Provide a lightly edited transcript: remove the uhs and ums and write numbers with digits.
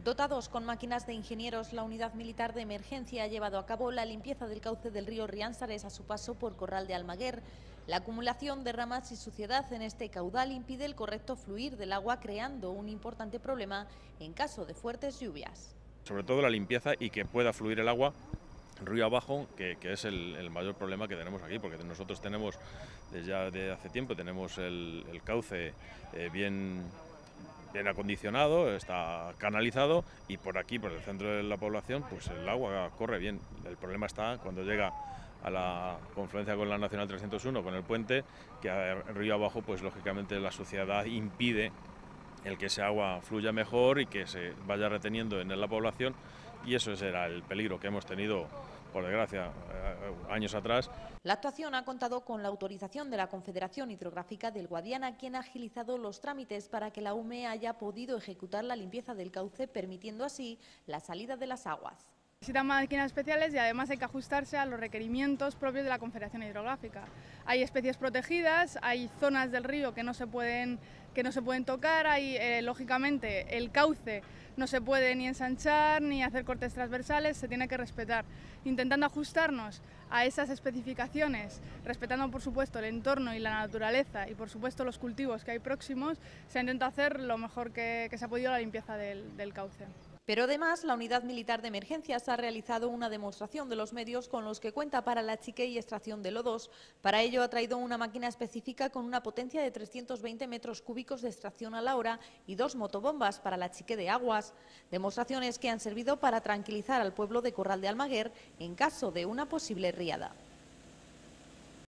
Dotados con máquinas de ingenieros, la Unidad Militar de Emergencia ha llevado a cabo la limpieza del cauce del río Riánsares a su paso por Corral de Almaguer. La acumulación de ramas y suciedad en este caudal impide el correcto fluir del agua, creando un importante problema en caso de fuertes lluvias. Sobre todo la limpieza y que pueda fluir el agua río abajo, que es el mayor problema que tenemos aquí, porque nosotros tenemos, desde hace tiempo, tenemos el cauce bien acondicionado, está canalizado, y por aquí, por el centro de la población, pues el agua corre bien. El problema está cuando llega a la confluencia con la Nacional 301, con el puente, que río abajo, pues lógicamente la suciedad impide el que ese agua fluya mejor y que se vaya reteniendo en la población, y eso era el peligro que hemos tenido, por desgracia, años atrás. La actuación ha contado con la autorización de la Confederación Hidrográfica del Guadiana, quien ha agilizado los trámites para que la UME haya podido ejecutar la limpieza del cauce, permitiendo así la salida de las aguas. Necesitan máquinas especiales y además hay que ajustarse a los requerimientos propios de la Confederación Hidrográfica. Hay especies protegidas, hay zonas del río que no se pueden tocar, hay lógicamente el cauce no se puede ni ensanchar ni hacer cortes transversales, se tiene que respetar. Intentando ajustarnos a esas especificaciones, respetando por supuesto el entorno y la naturaleza y por supuesto los cultivos que hay próximos, se ha intentado hacer lo mejor que se ha podido la limpieza del cauce. Pero además, la Unidad Militar de Emergencias ha realizado una demostración de los medios con los que cuenta para la achique y extracción de lodos. Para ello ha traído una máquina específica con una potencia de 320 metros cúbicos de extracción a la hora y 2 motobombas para la achique de aguas. Demostraciones que han servido para tranquilizar al pueblo de Corral de Almaguer en caso de una posible riada.